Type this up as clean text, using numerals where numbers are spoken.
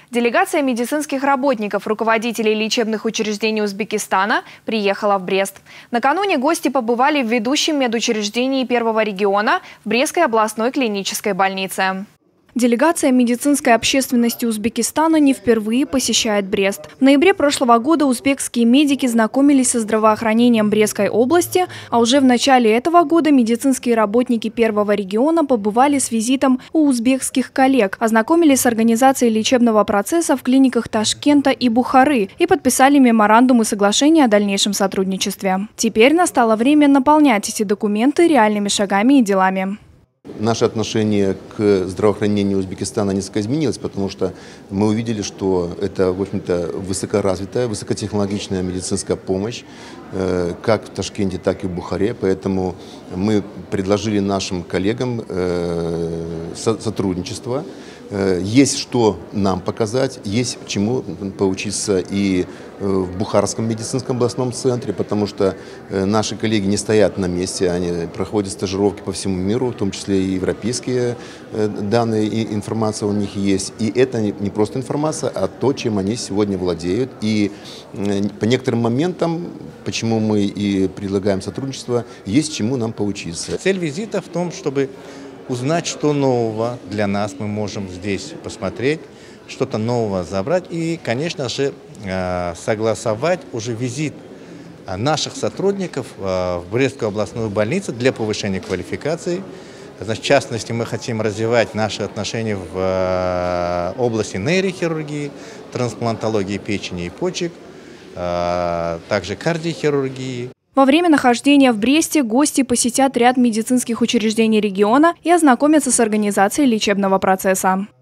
Делегация медицинских работников, руководителей лечебных учреждений Узбекистана приехала в Брест. Накануне гости побывали в ведущем медучреждении первого региона в Брестской областной клинической больнице. Делегация медицинской общественности Узбекистана не впервые посещает Брест. В ноябре прошлого года узбекские медики знакомились со здравоохранением Брестской области, а уже в начале этого года медицинские работники первого региона побывали с визитом у узбекских коллег, ознакомились с организацией лечебного процесса в клиниках Ташкента и Бухары и подписали меморандумы соглашения о дальнейшем сотрудничестве. Теперь настало время наполнять эти документы реальными шагами и делами. Наше отношение к здравоохранению Узбекистана несколько изменилось, потому что мы увидели, что это, в общем-то, высокоразвитая, высокотехнологичная медицинская помощь, как в Ташкенте, так и в Бухаре. Поэтому мы предложили нашим коллегам сотрудничество. Есть что нам показать, есть чему поучиться и в Бухарском медицинском областном центре, потому что наши коллеги не стоят на месте, они проходят стажировки по всему миру, в том числе и европейские данные и информация у них есть. И это не просто информация, а то, чем они сегодня владеют. И по некоторым моментам, почему мы и предлагаем сотрудничество, есть чему нам поучиться. Цель визита в том, чтобы узнать, что нового для нас мы можем здесь посмотреть, что-то нового забрать и, конечно же, согласовать уже визит наших сотрудников в Брестскую областную больницу для повышения квалификации. Значит, в частности, мы хотим развивать наши отношения в области нейрохирургии, трансплантологии печени и почек, также кардиохирургии. Во время нахождения в Бресте гости посетят ряд медицинских учреждений региона и ознакомятся с организацией лечебного процесса.